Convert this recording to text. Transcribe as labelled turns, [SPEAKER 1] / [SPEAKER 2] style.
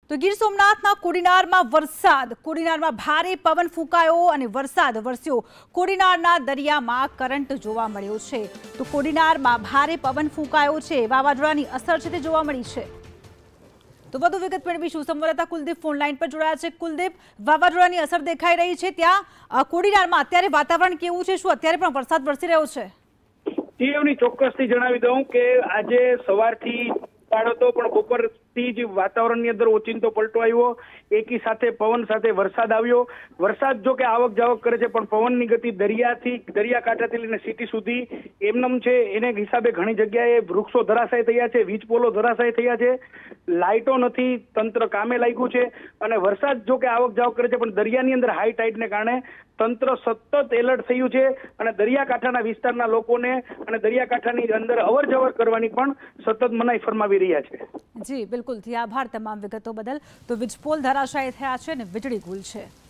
[SPEAKER 1] તો ગીર સોમનાથના કોડીનારમાં વરસાદ, કોડીનારમાં ભારે પવન ફૂંકાયો અને વરસાદ વરસ્યો। કોડીનારના દરિયામાં કરંટ જોવા મળ્યો છે। તો કોડીનારમાં ભારે પવન ફૂંકાયો છે, વાવાઝોડાની અસર છે તે જોવા મળી છે। તો વધુ વિગત મેળવીશું। સંવાદદાતા કુલદીપ ફોન લાઈન પર જોડાયા છે। કુલદીપ, વાવાઝોડાની અસર દેખાઈ રહી છે ત્યાં કોડીનારમાં અત્યારે વાતાવરણ કેવું છે? શું અત્યારે પણ વરસાદ વરસી રહ્યો છે?
[SPEAKER 2] ટીએમની ચોક્કસથી જણાવી દઉં કે આજે સવારથી હતો પણ બપોરથી જ વાતાવરણની અંદર ઓચિંતો પલટો આવ્યો। એકી સાથે પવન સાથે વરસાદ આવ્યો। વરસાદ જો કે આવક જાવક કરે છે પણ પવનની ગતિ દરિયાકાંઠાથી લઈને સિટી સુધી એમનેમ છે। એને હિસાબે ઘણી જગ્યાએ વૃક્ષો ધરાશાય થયા છે, વીજ પોલો ધરાશાય થયા છે, લાઇટો નથી, તંત્ર કામે લાગ્યું છે। અને વરસાદ જો કે આવક જાવક કરે છે પણ દરિયાની અંદર હાઈ ટાઈડને કારણે તંત્ર સતત એલર્ટ થયું છે અને દરિયાકાંઠાના વિસ્તારના લોકોને અને દરિયાકાંઠાની અંદર અવર જવર કરવાની પણ સતત મનાઈ ફરમાવી રહ્યા છે।
[SPEAKER 1] જી બિલકુલ, આભાર તમામ વિગતો બદલ। તો વીજપોલ ધરાશાયી થયા છે અને વીજળી ગુલ છે।